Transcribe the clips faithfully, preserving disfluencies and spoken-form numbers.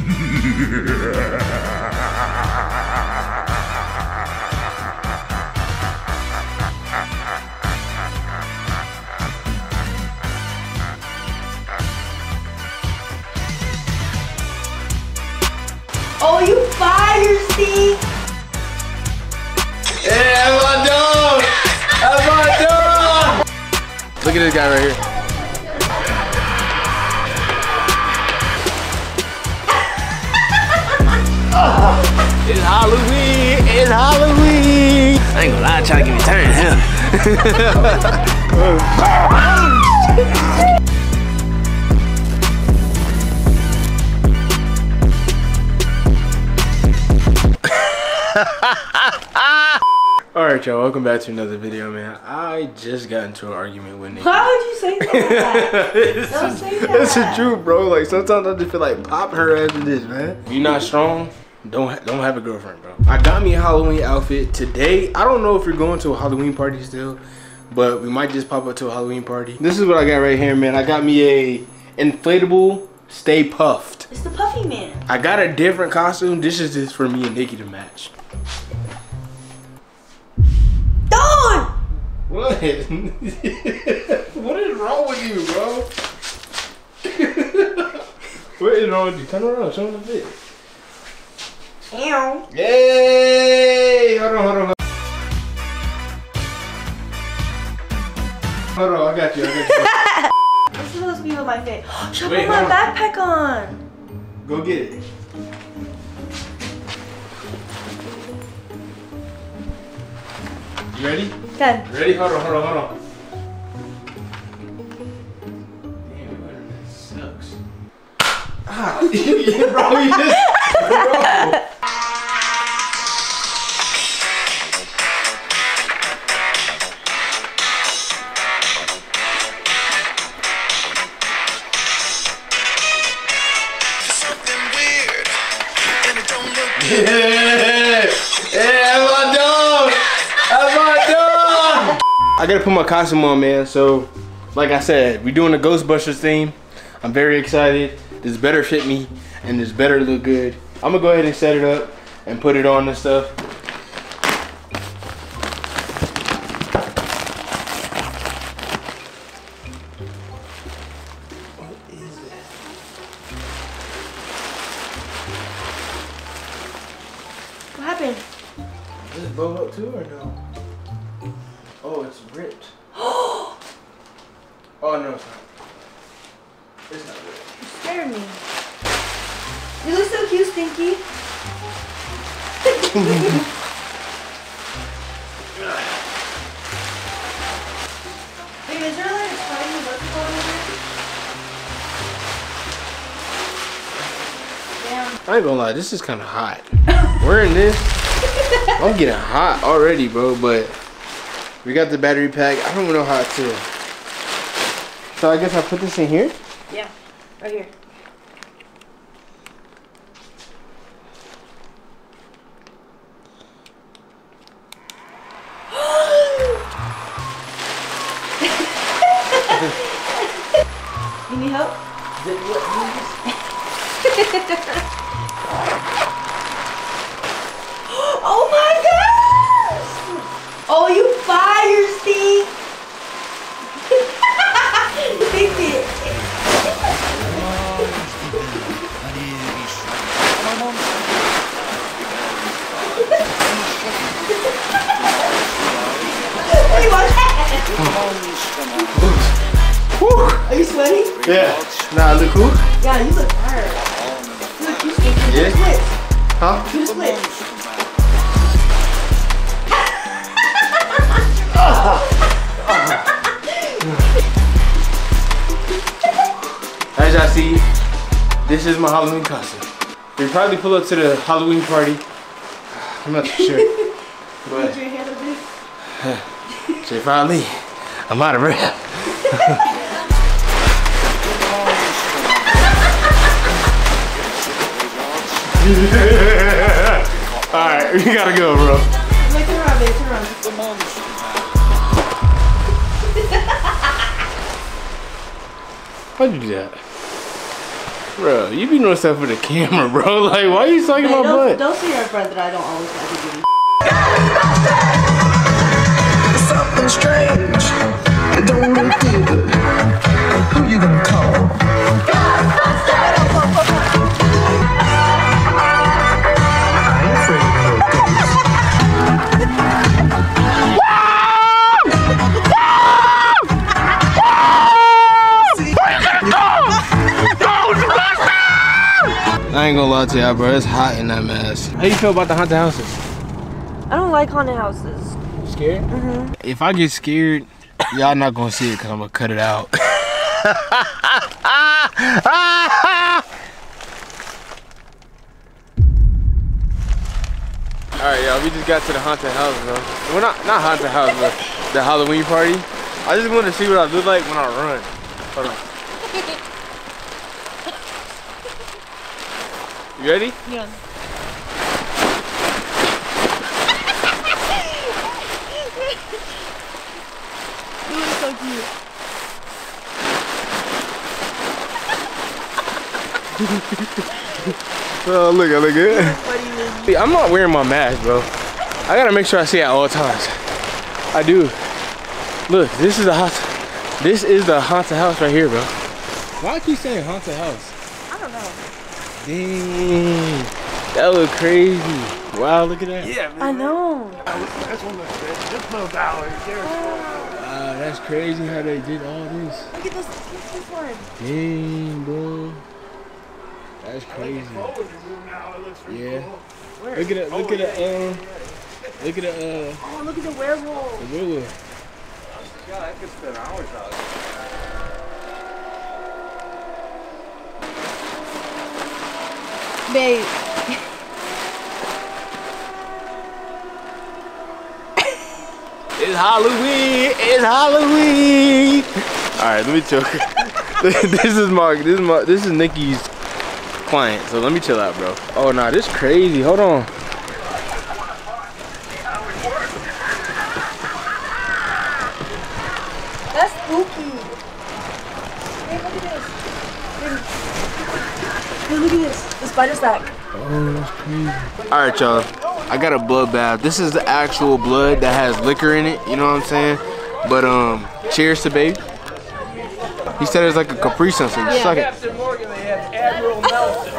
Oh, you fire, Steve! Yeah, that's my dog! That's my dog! Look at this guy right here. It's Halloween! It's Halloween! I ain't gonna lie, I'm trying to get me turned here. Alright y'all, welcome back to another video, man. I just got into an argument with Nikki. Why would you say that? Don't say that. That's the truth, bro. Like, sometimes I just feel like popping her after this, man. If you're not strong, don't ha don't have a girlfriend, bro. I got me a Halloween outfit today. I don't know if you're going to a Halloween party still, but we might just pop up to a Halloween party. This is what I got right here, man. I got me a inflatable Stay Puffed. It's the Puffy Man. I got a different costume. This is just for me and Nikki to match. Dawn! What? What is wrong with you, bro? What is wrong with you? Turn around, show them the fit. Ew. Yay! Hold on, hold on, hold on. Hold on, I got you, I got you. This is supposed to be with my fit. Should I Wait, put my hold on. backpack on? Go get it. You ready? Okay. Ready? Hold on, hold on, hold on. Damn, wearing that sucks. Ah, yeah, bro, you just, bro. Yeah, yeah, that's my dog. That's my dog. I gotta put my costume on, man. So, like I said, we're doing the Ghostbusters theme. I'm very excited. This better fit me, and this better look good. I'm gonna go ahead and set it up and put it on and stuff. What is that? What happened? Does it blow up too or no? Oh, it's ripped. Oh no, it's not. It's not ripped. You scared me. You look so cute, Stinky. Wait, is there like a tiny vertical over there? Damn. I ain't gonna lie, this is kind of hot. Wearing this, I'm getting hot already, bro. But we got the battery pack. I don't know how to. So I guess I put this in here. Yeah, right here. You need help? Oh my gosh! Oh, you fire, Steve! Fix it. Hey, watch that! Are you sweaty? Yeah. Nah, look cool. Yeah, you look tired. Look, you should do Yeah? the splits. Huh? Do the splits. As y'all see, this is my Halloween costume. We probably pull up to the Halloween party. I'm not too sure. But Put your hand up there. J five Lee, I'm out of breath. Alright, we gotta go, bro. Wait, turn around, babe, turn around. Why'd you do that? Bro, you be doing stuff for the camera, bro. Like, why are you sucking Hey, my don't, butt? Don't say you're a friend that I don't always like to give you. Something strange, it don't look good. Who you gonna call? I ain't afraid of no ghosts. I ain't gonna lie to y'all, bro. It's hot in that mess. How you feel about the haunted houses? I don't like haunted houses. Scared? Mm-hmm. If I get scared, y'all not gonna see it because I'm gonna cut it out. Alright, y'all, we just got to the haunted house, bro. Well, not, not haunted house, but the Halloween party. I just want to see what I look like when I run. Hold on. You ready? Yeah. You look so cute. Oh, look, I look good. I'm not wearing my mask, bro. I gotta make sure I see it at all times. I do. Look, this is the haunt. This is the haunted house right here, bro. Why I keep saying haunted house? I don't know. Dang, that look crazy. Wow, look at that. Yeah, man. I know. That's one looks good. Just no dollars. Wow, that's crazy how they did all this. Look at this. Look at this one. Dang, bro. That's crazy. Yeah. Look at it. Look at it. Uh, look at it. Uh, Oh, look at the werewolf. the werewolf. Yeah, I could spend hours out. Babe. It's Halloween. It's Halloween. All right, let me chill. This is my. This is my. This is Nikki's client. So let me chill out, bro. Oh nah, this crazy. Hold on. That's spooky. Hey, look at this. Hey, look at this. The spider stack. Oh, that's crazy. All right, y'all. I got a blood bath. This is the actual blood that has liquor in it. You know what I'm saying? But um, cheers to babe. He said it's like a Capri Sun, so you suck it. Captain Morgan, they had Admiral Nelson.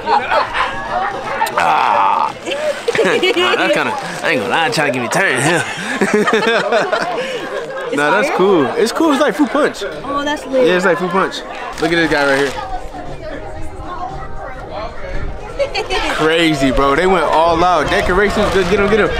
Ah. Nah, that's kind of. I ain't gonna lie, I'm trying to give me turn. Nah, that's cool. It's cool. It's like fruit punch. Oh, that's lit. Yeah, it's like fruit punch. Look at this guy right here. Crazy, bro. They went all out. Decorations, good. Get him, get him.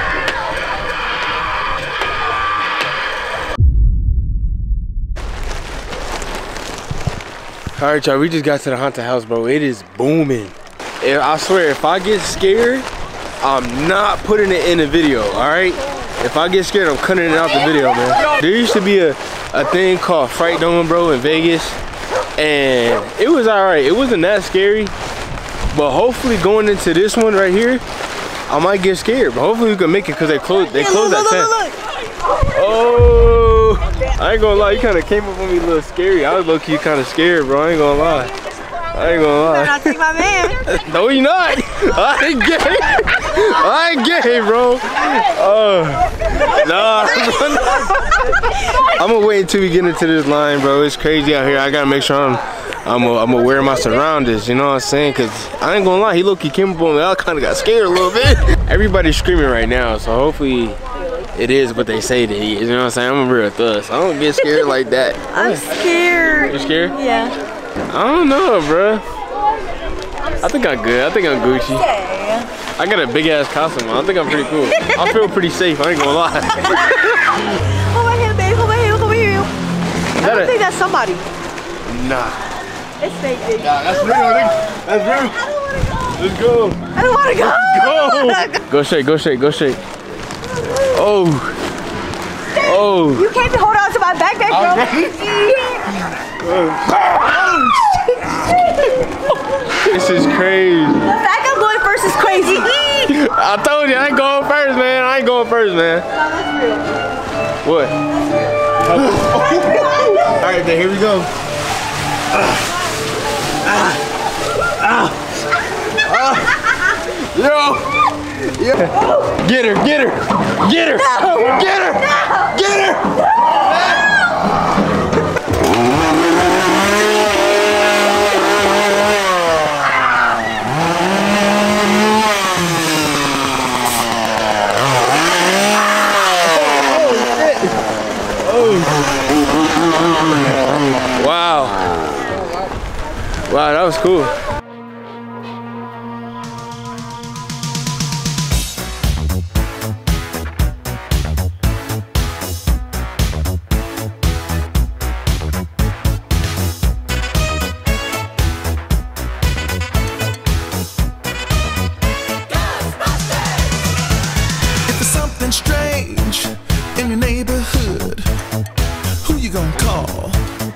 All right, y'all. We just got to the haunted house, bro. It is booming. And I swear, if I get scared, I'm not putting it in the video. All right. If I get scared, I'm cutting it out the video, man. There used to be a, a thing called Fright Dome, bro, in Vegas. And it was all right. It wasn't that scary. But hopefully going into this one right here, I might get scared. But hopefully we can make it because they closed they closed at ten. Oh, I ain't gonna lie. You kind of came up on me a little scary. I was low-key kind of scared, bro. I ain't gonna lie. I ain't gonna lie. I'll take my man. No, you not. I ain't gay. I ain't gay, bro. Uh, nah. I'm gonna wait until we get into this line, bro. It's crazy out here. I gotta make sure I'm, I'm, a, I'm aware of my surroundings. You know what I'm saying? Cause I ain't gonna lie. He low-key came up on me. I kind of got scared a little bit. Everybody's screaming right now, so hopefully it is what they say it is. You know what I'm saying? I'm a real thug. So I don't get scared like that. I'm scared. You scared? Yeah. I don't know, bro. I think I'm good. I think I'm Gucci. Okay. I got a big ass costume on. I think I'm pretty cool. I feel pretty safe. I ain't gonna lie. Hold my hand, babe. Hold my hand. Hold my hand. I don't a, think that's somebody. nah. It's fake, baby. Nah, that's real. That's real. Let's go. I don't want to go. Go. Go shake. Go shake. Go shake. Oh. Oh. You can't hold on to my backpack, bro. This is crazy. The fact I'm going first is crazy. I told you I ain't going first, man. I ain't going first, man. No, that's real. What? All right, then here we go. Uh, ah. Yeah. Get her, get her, get her, No. get her, No. get her. No. Wow. Wow, that was cool. If there's something strange in your neighborhood, who you gonna call?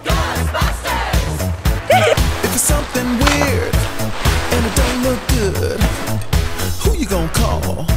If it's something weird and it don't look good, who you gonna call?